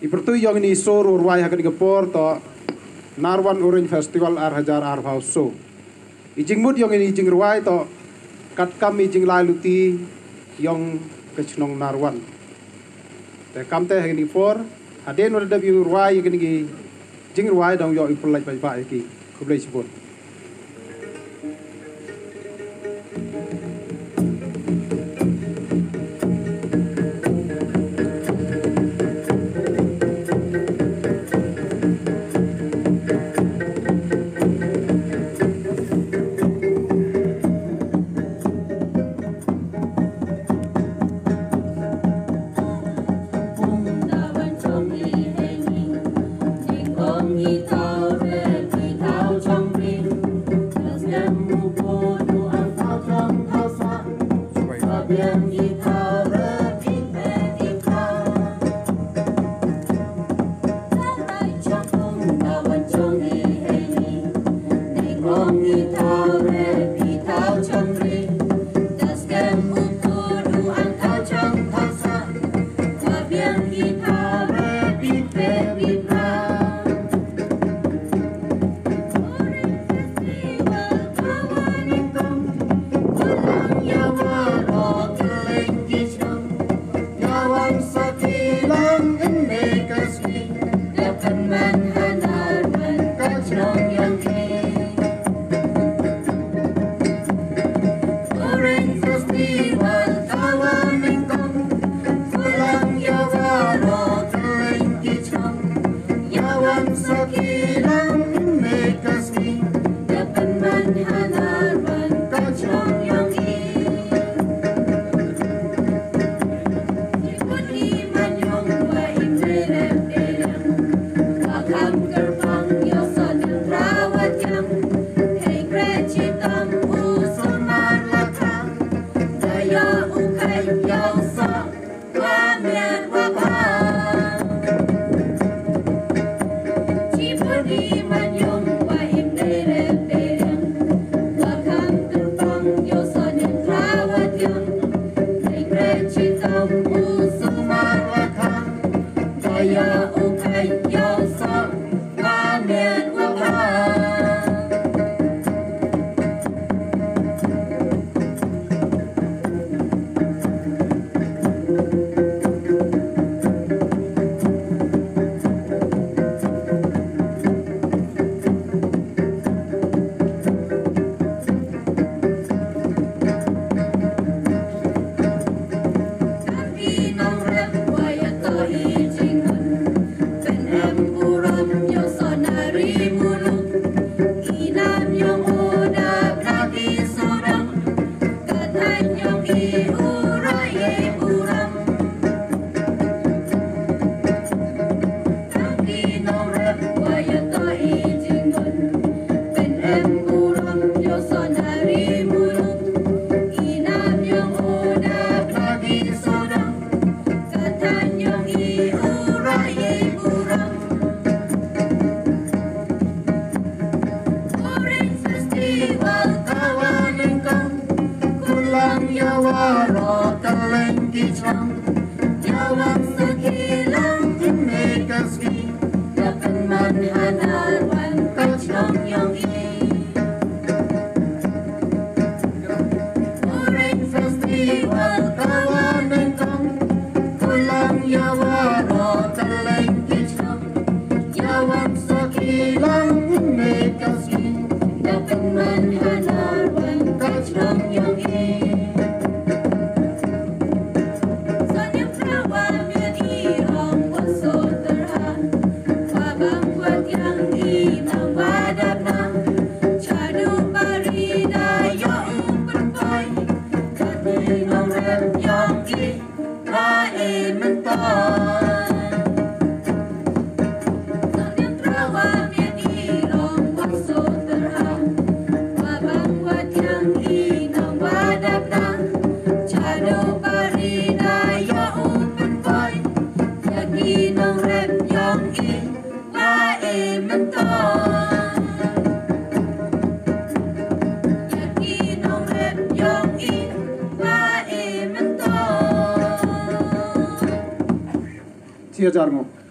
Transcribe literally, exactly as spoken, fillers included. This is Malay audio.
Ipertu yang ini so ruai hakan gepor to Narwan Orange Festival ar hajar ar house so. Ijing mut yang ini ijing ruai to kat kami ijing lai luti yang kecnong Narwan. Te kam te hakan gepor aden wala dabi ruai hakan gi jing ruai dong yo ipulai pai pai ki kublai sipon. Chia Jarmo.